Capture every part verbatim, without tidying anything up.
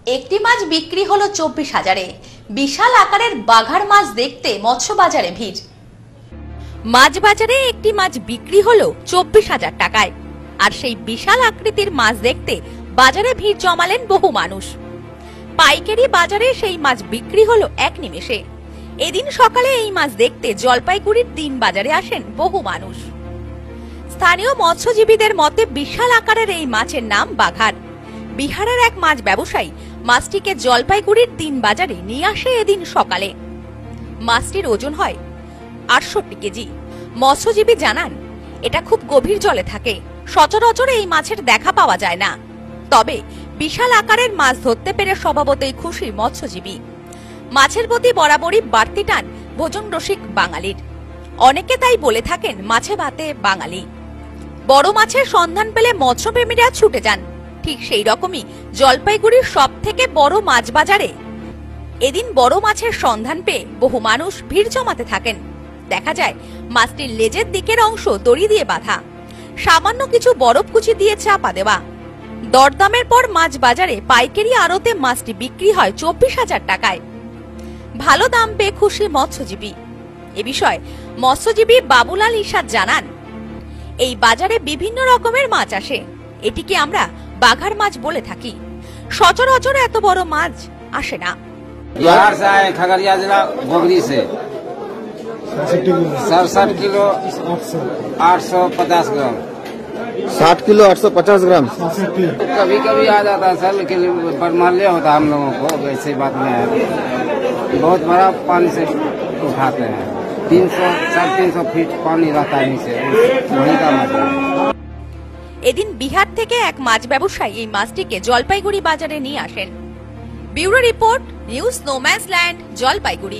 একটি মাছ বিক্রি হলো চব্বিশ হাজারে। বিশাল আকারের বাঘার মাছ দেখতে মৎস্য বাজারে ভিড়। মাছ বাজারে একটি মাছ বিক্রি হলো চব্বিশ হাজার টাকায়, আর সেই বিশাল আকৃতির মাছ দেখতে বাজারে ভিড় জমালেন বহু মানুষ। পাইকারি বাজারে সেই মাছ বিক্রি হলো এক নিমেষে। এদিন সকালে এই মাছ দেখতে জলপাইগুড়ির দিন বাজারে আসেন বহু মানুষ। স্থানীয় মৎস্যজীবীদের মতে বিশাল আকারের এই মাছের নাম বাঘার। বিহারের এক মাছ ব্যবসায়ী মাছটিকে জলপাইগুড়ির দিন বাজারে নিয়ে আসে এদিন সকালে। মাছটির ওজন হয় আটষট্টি কেজি। মৎস্যজীবী জানান, এটা খুব গভীর জলে থাকে, সচরাচর এই মাছের দেখা পাওয়া যায় না। তবে বিশাল আকারের মাছ ধরতে পেরে স্বভাবতই খুশি মৎস্যজীবী। মাছের প্রতি বরাবরই বাড়তি টান ভোজন রসিক বাঙালির। অনেকে তাই বলে থাকেন মাছে ভাতে বাঙালি। বড় মাছের সন্ধান পেলে মৎস্যপ্রেমীরা ছুটে যান। ঠিক সেই রকমই জলপাইগুড়ির সব থেকে বড় মাছ বাজারে এদিন বড় মাছের সন্ধান পেয়ে বহু মানুষ ভিড় জমাতে থাকেন। দেখা যায় মাছটির লেজের দিকের অংশ দড়ি দিয়ে বাঁধা, সামান্য কিছু বরফ কুচি দিয়ে চাপা দেওয়া। দরদামের পর মাছ বাজারে পাইকারি আড়তে মাছটি বিক্রি হয় চব্বিশ হাজার টাকায়। ভালো দাম পেয়ে খুশি মৎস্যজীবী। এ বিষয়ে মৎস্যজীবী বাবুলাল ইসাদ জানান, এই বাজারে বিভিন্ন রকমের মাছ আসে, এটিকে আমরা বাঘার মাছ বলে থাকি। সচরাচর এত বড় মাছ আসে না। बिहार से आए खगड़िया जिला गोगरी से सड़सठ किलो आठ सौ पचास ग्राम। साठ किलो आठ सौ पचास ग्राम। कभी कभी आ जाता है सर, लेकिन बरमाल्य होता है हम लोगों को, वैसे बात नहीं है। बहुत बड़ा पानी से उठाते हैं, तीन सौ साढ़े तीन सौ फीट पानी रहता है नीचे, वही का मजा है। এদিন বিহার থেকে এক মাছ ব্যবসায়ী এই মাছটিকে জলপাইগুড়ি বাজারে নিয়ে আসেন। Bureau report, News No Man's Land, Jalpaiguri.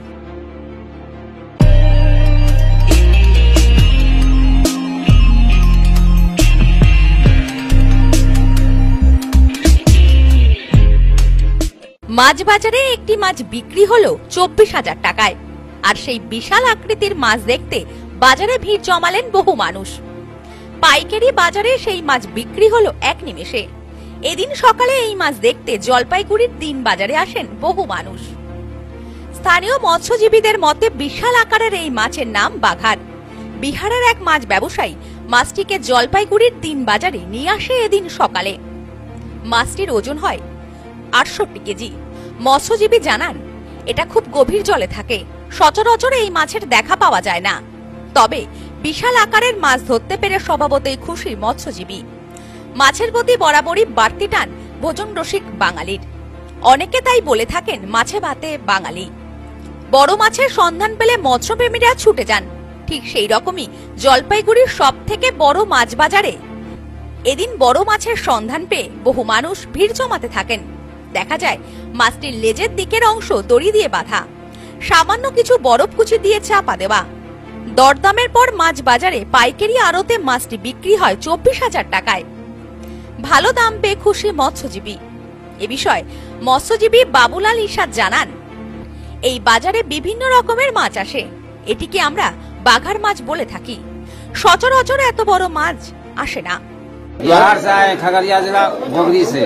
মাছ বাজারে একটি মাছ বিক্রি হলো চব্বিশ হাজার টাকায়, আর সেই বিশাল আকৃতির মাছ দেখতে বাজারে ভিড় জমালেন বহু মানুষ। পাইকারি বাজারে সেই মাছ বিক্রি হলো এক নিমেষে। এদিন সকালে এই মাছ দেখতে জলপাইগুড়ির দিন বাজারে আসেন বহু মানুষ। স্থানীয় মৎস্যজীবীদের মতে বিশাল আকারের এই মাছের নাম বাঘার। বিহারের এক মাছ ব্যবসায়ী মাছটিকে জলপাইগুড়ির দিন বাজারে নিয়ে আসে এদিন সকালে। মাছটির ওজন হয় আটষট্টি কেজি। মৎস্যজীবী জানান, এটা খুব গভীর জলে থাকে, সচরাচর এই মাছের দেখা পাওয়া যায় না। তবে বিশাল আকারের মাছ ধরতে পেরে স্বভাবতই খুশি মৎস্যজীবী। মাছের প্রতি বরাবরই বাড়তি টান ভোজন রসিক বাঙালির। অনেকে তাই বলে থাকেন মাছে ভাতে বাঙালি। বড় মাছের সন্ধান পেলে মৎস্যপ্রেমীরা ছুটে যান। ঠিক সেই রকমই জলপাইগুড়ির সব থেকে বড় মাছ বাজারে এদিন বড় মাছের সন্ধান পেয়ে বহু মানুষ ভিড় জমাতে থাকেন। দেখা যায় মাছটির লেজের দিকের অংশ দড়ি দিয়ে বাঁধা, সামান্য কিছু বরফ কুচি দিয়ে চাপা দেওয়া। দরদামের পর মাছ বাজারে পাইকারি আড়তে মাছটি বিক্রি হয় চব্বিশ হাজার টাকায়। ভালো দাম পেয়ে খুশি মৎস্যজীবী। এ বিষয়ে মৎস্যজীবী বাবুলাল ইসাদ জানান, এই বাজারে বিভিন্ন রকমের মাছ আসে, এটিকে আমরা বাঘার মাছ বলে থাকি। সচরাচর এত বড় মাছ আসে না। बिहार से आए खगड़िया जिला गोगरी से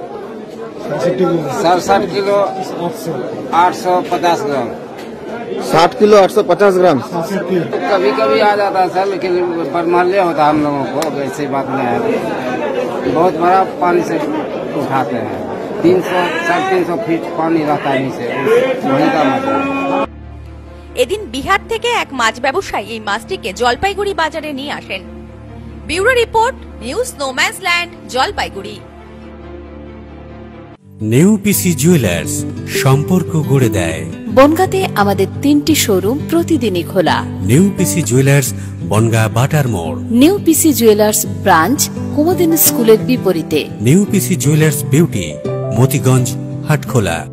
सड़सठ किलो आठ सौ पचास ग्राम। साठ किलो आठ सौ पचास ग्राम। कभी कभी आ जाता है सर, लेकिन बरमाल्य होता है हम लोगों को, वैसे बात नहीं है। बहुत बड़ा पानी से उठाते हैं, तीन सौ साढ़े तीन सौ फीट पानी रहता है नीचे, वही का मजा है। এদিন বিহার থেকে এক মাছ ব্যবসায়ী এই মাছটিকে জলপাইগুড়ি বাজারে নিয়ে আসেন। Bureau report, News No Man's Land, Jalpaiguri. নেউপিসি জুয়েলার্স, সম্পর্ক গড়ে দেয়। বনগাঁতে আমাদের তিনটি শোরুম প্রতিদিনই খোলা। নেউপিসি জুয়েলার্স, বনগাঁ বাটার মোড়। নেউপিসি জুয়েলার্স ব্রাঞ্চ কুমুদিনী স্কুলের বিপরীতে। নেউপিসি জুয়েলার্স বিউটি, মতিগঞ্জ, হাটখোলা।